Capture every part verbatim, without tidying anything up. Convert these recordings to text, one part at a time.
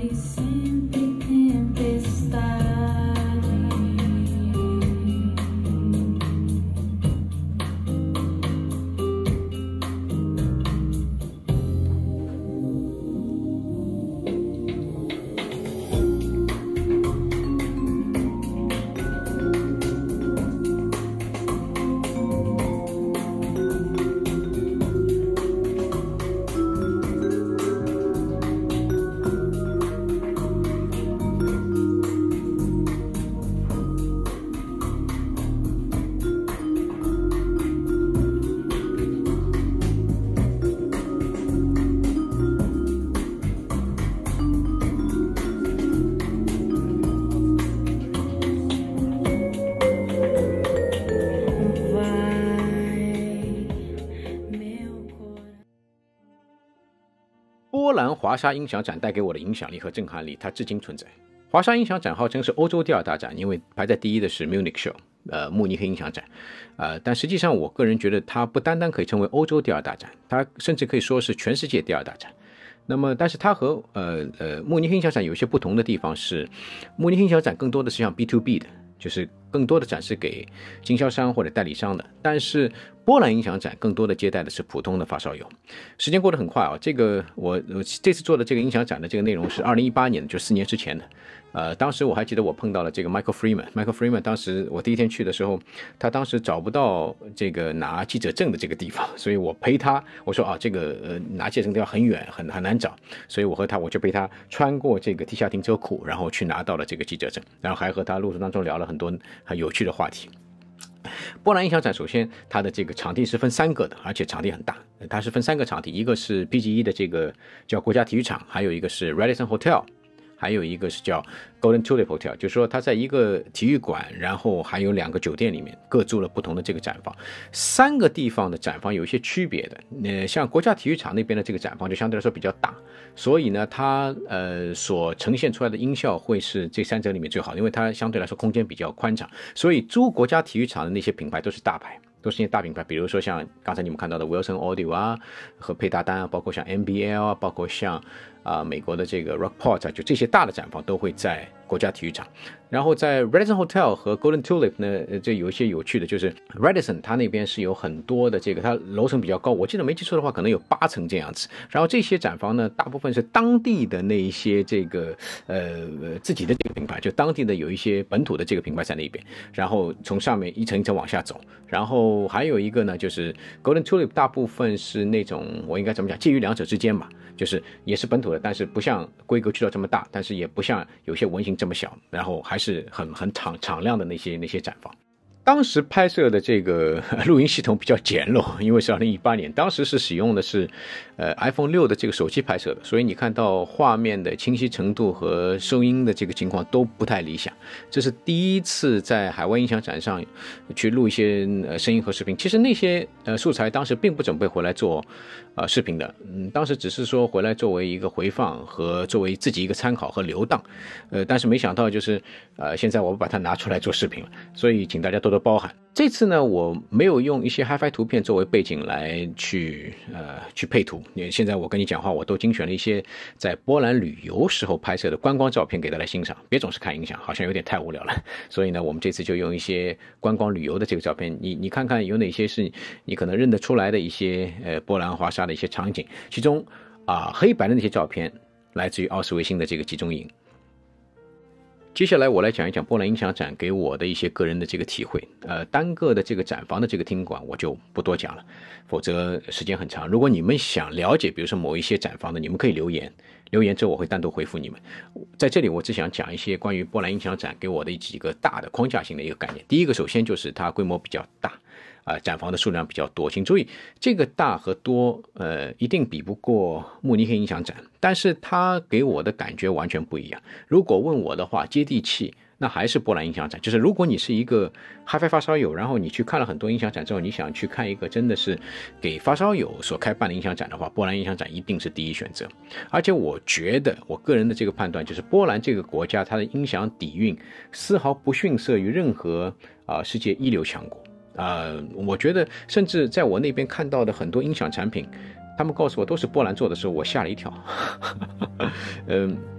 波兰华沙音响展带给我的影响力和震撼力，它至今存在。华沙音响展号称是欧洲第二大展，因为排在第一的是 Munich Show， 呃，慕尼黑音响展，呃，但实际上我个人觉得它不单单可以称为欧洲第二大展，它甚至可以说是全世界第二大展。那么，但是它和呃呃慕尼黑音响展有一些不同的地方是，慕尼黑音响展更多的是像 B to B 的，就是更多的展示给经销商或者代理商的，但是波兰音响展更多的接待的是普通的发烧友。时间过得很快啊，这个我我这次做的这个音响展的这个内容是二零一八年的，就四年之前的。呃，当时我还记得我碰到了这个 Michael Freeman，Michael Freeman 当时我第一天去的时候，他当时找不到这个拿记者证的这个地方，所以我陪他，我说啊，这个呃拿记者证地方很远，很很难找，所以我和他我就陪他穿过这个地下停车库，然后去拿到了这个记者证，然后还和他路途当中聊了很多很有趣的话题。波兰音响展首先它的这个场地是分三个的，而且场地很大，它是分三个场地，一个是 P G 一的这个叫国家体育场，还有一个是 Radisson Hotel， 还有一个是叫 Golden Tulip Hotel， 就是说它在一个体育馆，然后还有两个酒店里面各住了不同的这个展房，三个地方的展房有一些区别的。呃，像国家体育场那边的这个展房就相对来说比较大，所以呢，它呃所呈现出来的音效会是这三者里面最好的，因为它相对来说空间比较宽敞，所以租国家体育场的那些品牌都是大牌。都是些大品牌，比如说像刚才你们看到的 Wilson Audio 啊，和佩达丹啊，包括像 M B L 啊，包括像啊、呃、美国的这个 Rockport 啊，就这些大的展房都会在国家体育场。然后在 Radisson Hotel 和 Golden Tulip 呢，这有一些有趣的，就是 Radisson 它那边是有很多的这个，它楼层比较高，我记得没记错的话，可能有八层这样子。然后这些展房呢，大部分是当地的那一些这个呃自己的这个品牌，就当地的有一些本土的这个品牌在那边。然后从上面一层一层往下走，然后还有一个呢，就是 Golden Tulip 大部分是那种我应该怎么讲，介于两者之间吧，就是也是本土的，但是不像规格渠道这么大，但是也不像有些文型这么小，然后还是很很敞敞亮的那些那些展房。当时拍摄的这个录音系统比较简陋，因为是二零一八年，当时是使用的是呃 iPhone 六的这个手机拍摄的，所以你看到画面的清晰程度和收音的这个情况都不太理想。这是第一次在海外音响展上去录一些呃声音和视频，其实那些呃素材当时并不准备回来做呃视频的，嗯，当时只是说回来作为一个回放和作为自己一个参考和留档，呃，但是没想到就是呃现在我把它拿出来做视频了，所以请大家多多包涵。这次呢，我没有用一些 Hi-Fi 图片作为背景来去呃去配图。现在我跟你讲话，我都精选了一些在波兰旅游时候拍摄的观光照片给大家欣赏。别总是看音响，好像有点太无聊了。所以呢，我们这次就用一些观光旅游的这个照片，你你看看有哪些是你可能认得出来的一些呃波兰华沙的一些场景。其中啊、呃、黑白的那些照片来自于奥斯维辛的这个集中营。接下来我来讲一讲波兰音响展给我的一些个人的这个体会，呃，单个的这个展房的这个听馆我就不多讲了，否则时间很长。如果你们想了解，比如说某一些展房的，你们可以留言，留言之后我会单独回复你们。在这里我只想讲一些关于波兰音响展给我的几个大的框架性的一个概念。第一个，首先就是它规模比较大。啊、呃，展房的数量比较多，请注意，这个大和多，呃，一定比不过慕尼黑音响展，但是它给我的感觉完全不一样。如果问我的话，接地气，那还是波兰音响展。就是如果你是一个 Hi-Fi 发烧友，然后你去看了很多音响展之后，你想去看一个真的是给发烧友所开办的音响展的话，波兰音响展一定是第一选择。而且我觉得，我个人的这个判断就是，波兰这个国家它的音响底蕴丝毫不逊色于任何啊、呃、世界一流强国。呃，我觉得甚至在我那边看到的很多音响产品，他们告诉我都是波兰做的时候，我吓了一跳。嗯，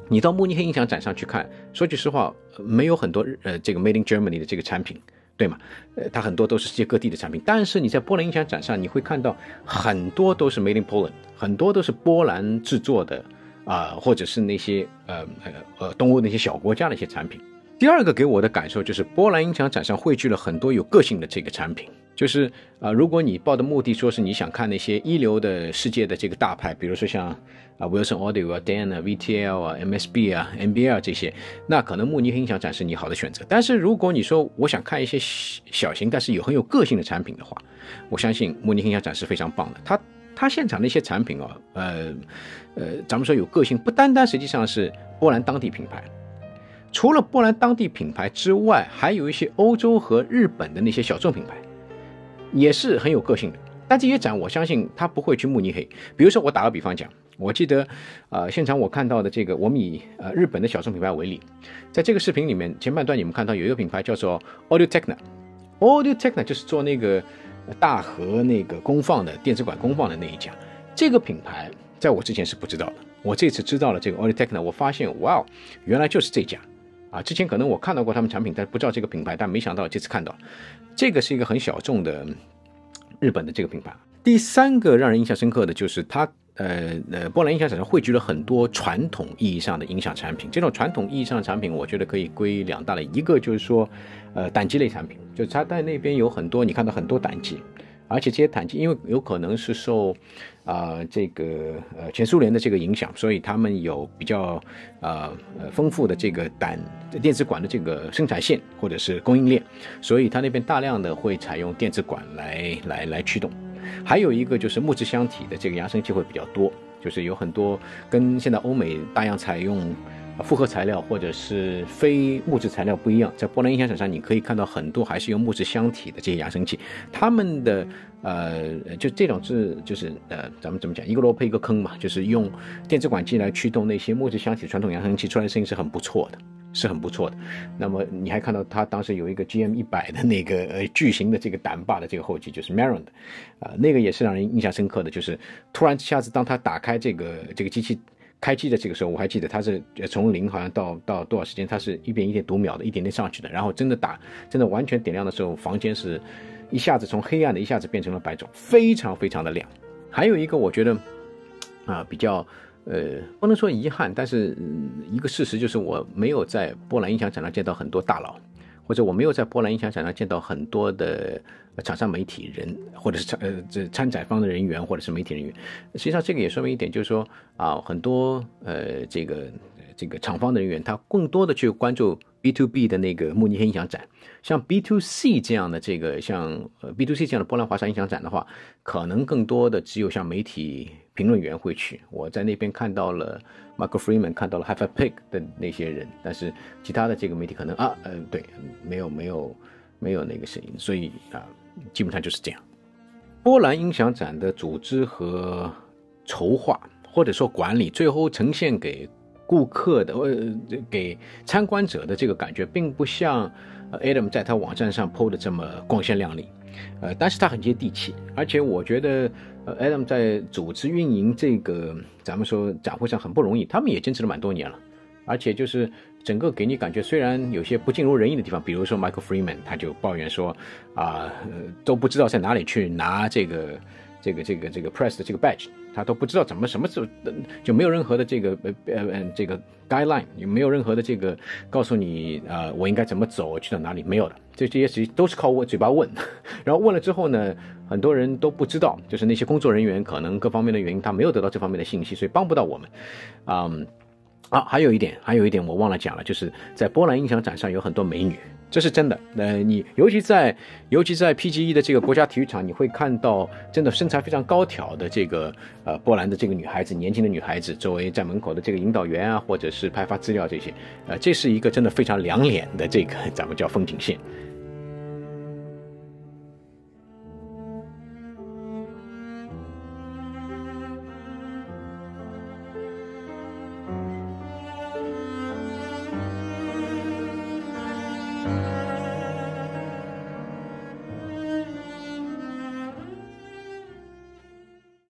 你到慕尼黑音响展上去看，说句实话，没有很多呃这个 Made in Germany 的这个产品，对吗？呃，它很多都是世界各地的产品，但是你在波兰音响展上，你会看到很多都是 Made in Poland， 很多都是波兰制作的啊、呃，或者是那些呃呃呃东欧那些小国家的一些产品。第二个给我的感受就是波兰音响展上汇聚了很多有个性的这个产品。就是啊、呃，如果你抱的目的说是你想看那些一流的世界的这个大牌，比如说像啊 Wilson Audio 啊、D A N 啊、V T L 啊、M S B 啊、M B L 这些，那可能慕尼黑音响展是你好的选择。但是如果你说我想看一些小型但是有很有个性的产品的话，我相信慕尼黑音响展是非常棒的。它它现场的一些产品哦，呃呃，咱们说有个性，不单单实际上是波兰当地品牌。除了波兰当地品牌之外，还有一些欧洲和日本的那些小众品牌，也是很有个性的。但这些展我相信他不会去慕尼黑。比如说我打个比方讲，我记得呃现场我看到的这个，我们以呃日本的小众品牌为例，在这个视频里面前半段你们看到有一个品牌叫做 Audio Techna， Audio Techna 就是做那个大和那个功放的电子管功放的那一家。这个品牌在我之前是不知道的，我这次知道了这个 Audio Techna， 我发现哇，原来就是这家。啊，之前可能我看到过他们产品，但不知道这个品牌，但没想到这次看到，这个是一个很小众的日本的这个品牌。第三个让人印象深刻的就是它，呃呃，波兰音响展上汇聚了很多传统意义上的音响产品。这种传统意义上的产品，我觉得可以归两大类，一个就是说，呃，胆机类产品，就是它在那边有很多，你看到很多胆机。而且这些胆机因为有可能是受啊、呃、这个呃前苏联的这个影响，所以他们有比较呃呃丰富的这个胆电子管的这个生产线或者是供应链，所以它那边大量的会采用电子管来来来驱动。还有一个就是木质箱体的这个扬声器会比较多，就是有很多跟现在欧美大量采用复合材料或者是非木质材料不一样，在波兰音响展上你可以看到很多还是用木质箱体的这些扬声器，他们的呃就这种是就是呃咱们怎么讲，一个萝卜一个坑嘛，就是用电子管机来驱动那些木质箱体传统扬声器出来的声音是很不错的，是很不错的。那么你还看到他当时有一个 G M 一百 的那个呃巨型的这个胆霸的这个后机，就是 Maron 的，啊、呃、那个也是让人印象深刻的，就是突然一下子当他打开这个这个机器开机的这个时候，我还记得它是从零好像到到多少时间，它是一点一点读秒的，一点点上去的。然后真的打，真的完全点亮的时候，房间是一下子从黑暗的一下子变成了白种，非常非常的亮。还有一个我觉得啊、呃、比较呃不能说遗憾，但是、嗯、一个事实就是我没有在波兰音响展上见到很多大佬，或者我没有在波兰音响展上见到很多的厂商媒体人，或者是呃这参展方的人员，或者是媒体人员。实际上这个也说明一点，就是说啊，很多呃这个这个厂方的人员，他更多的去关注 B to B 的那个慕尼黑音响展。像 B to C 这样的这个像呃 B to C 这样的波兰华沙音响展的话，可能更多的只有像媒体评论员会去。我在那边看到了 Michael Freeman， 看到了 Hi-Fi Pig 的那些人，但是其他的这个媒体可能啊呃对没有没有没有那个声音，所以啊。基本上就是这样。波兰音响展的组织和筹划，或者说管理，最后呈现给顾客的、呃，给参观者的这个感觉，并不像 Adam 在他网站上 po 的这么光鲜亮丽，呃，但是他很接地气。而且我觉得，呃 ，Adam 在组织运营这个咱们说展会上很不容易，他们也坚持了蛮多年了。而且就是整个给你感觉，虽然有些不尽如人意的地方，比如说 Michael Freeman 他就抱怨说啊、呃，都不知道在哪里去拿这个这个这个这个 press 的这个 badge， 他都不知道怎么什么时候就没有任何的这个呃呃这个 guideline， 也没有任何的这个告诉你啊、呃、我应该怎么走去到哪里，没有的，这这些实际都是靠我嘴巴问，然后问了之后呢，很多人都不知道，就是那些工作人员可能各方面的原因，他没有得到这方面的信息，所以帮不到我们，嗯。啊，还有一点，还有一点我忘了讲了，就是在波兰音响展上有很多美女，这是真的。呃，你尤其在尤其在 P G E 的这个国家体育场，你会看到真的身材非常高挑的这个呃波兰的这个女孩子，年轻的女孩子，作为在门口的这个引导员啊，或者是派发资料这些，呃，这是一个真的非常亮眼的这个咱们叫风景线。